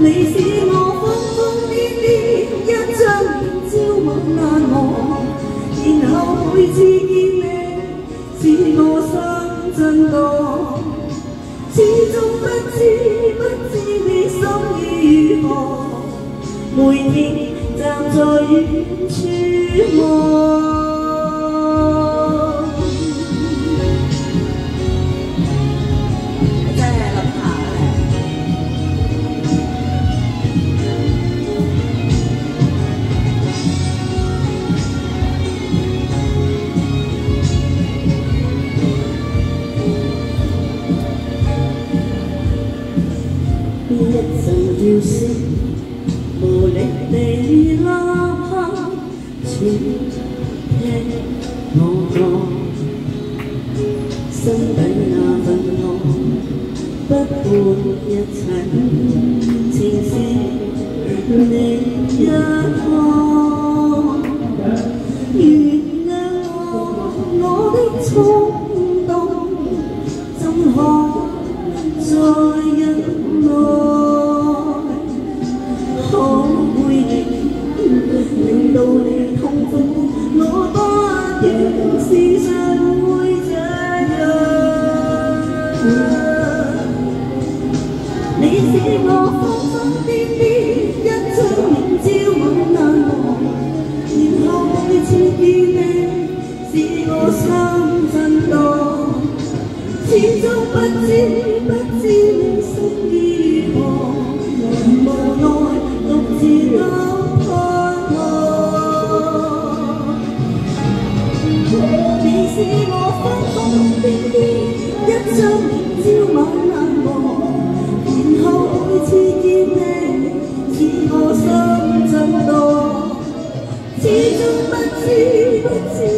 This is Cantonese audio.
你是我瘋瘋癲癲一張面朝晚難忘，然後每次見你，使我心震盪。始終不知你心意如何，每天站在遠處望。一陣叫聲，無力地吶喊，請聽我講，心底那份愛，不顧一切，情是你一項。原諒我的衝動，怎可再忍耐？令到你痛苦，我不願時常會這樣。你使我瘋瘋癲癲，一張面朝晚難忘，然後每次見你，使我心震盪。始終不知你心意如何，無奈獨自交。你使我瘋瘋癲癲，一張面朝晚難忘，然後每次見你，使我心震盪。始終不知